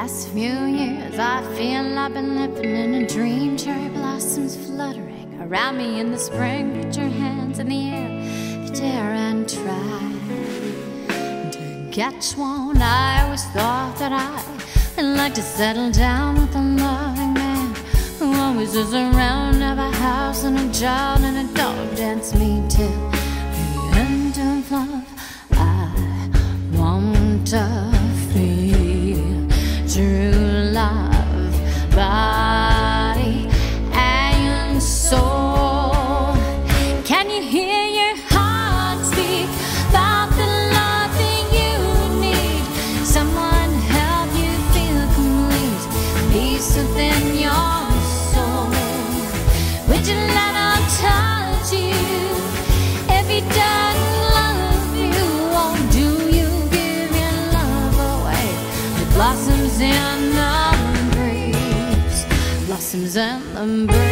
Last few years I feel I've been living in a dream. Cherry blossoms fluttering around me in the spring. Put your hands in the air if you dare and try to catch one. I always thought that I'd like to settle down with a loving man who always is around, have a house and a job and a dog. Dance me till the end of love. I want to feel true love, body and soul. Can you hear your heart speak about the love that you need? Someone to help you feel complete, peace within your soul. Would you let her touch you if he doesn't love you? Or do you give your love away? It blossoms in the breeze, blossoms in the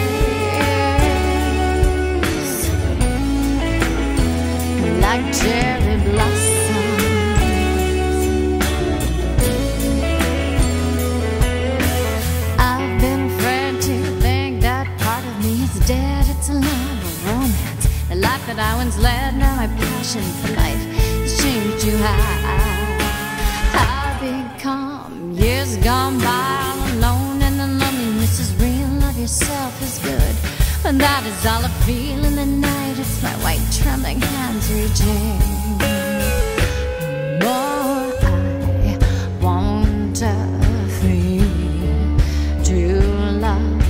breeze, like cherry blossoms. I've been afraid to think that part of me is dead. It's a love, a romance, the life that I once led. Now my passion for life has changed you high. I've become years gone by, all alone, and the loneliness is real. Love yourself is good, but that is all I feel in the night. It's my white trembling hands reaching. More, I want to feel true love,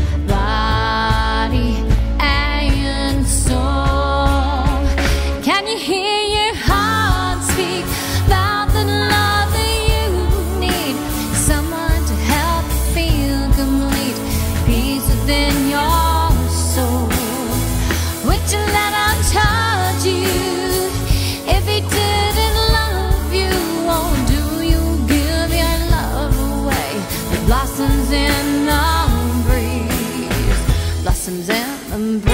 body and soul. Can you hear your heart speak about the love that you need? Someone to help you feel complete, peace within your soul. Would you let her touch you if he didn't love you? Or do you give your love away? It blossoms in the breeze, blossoms in the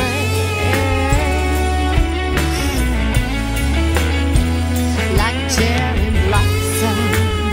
breeze, like cherry blossoms.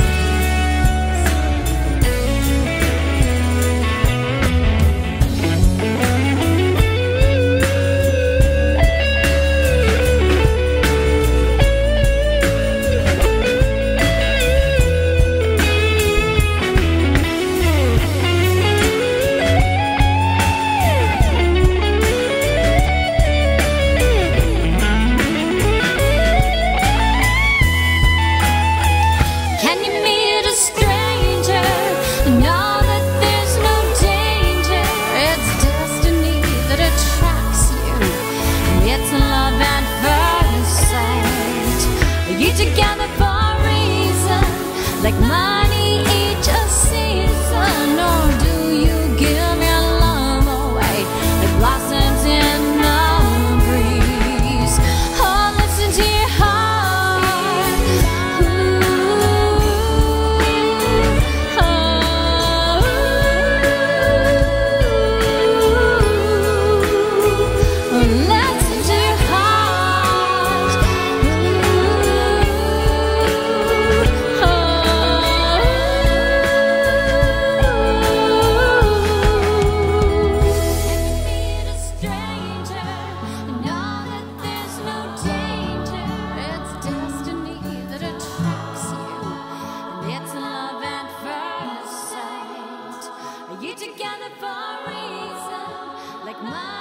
Can you meet a stranger and know that there's no danger? It's destiny that attracts you, and it's love at first sight. Are you together for a reason, like money each a season? Or do you give your love away? It blossoms in the breeze. Oh, listen to your heart. Listen to your heart. Meet a stranger and know that there's no danger. It's destiny that attracts you, and it's love at first sight. Are you together for a reason, like mine?